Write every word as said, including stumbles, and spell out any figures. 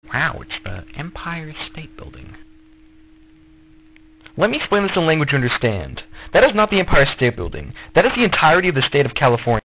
Wow, it's the Empire State Building. Let me explain this in language you understand. That is not the Empire State Building. That is the entirety of the state of California.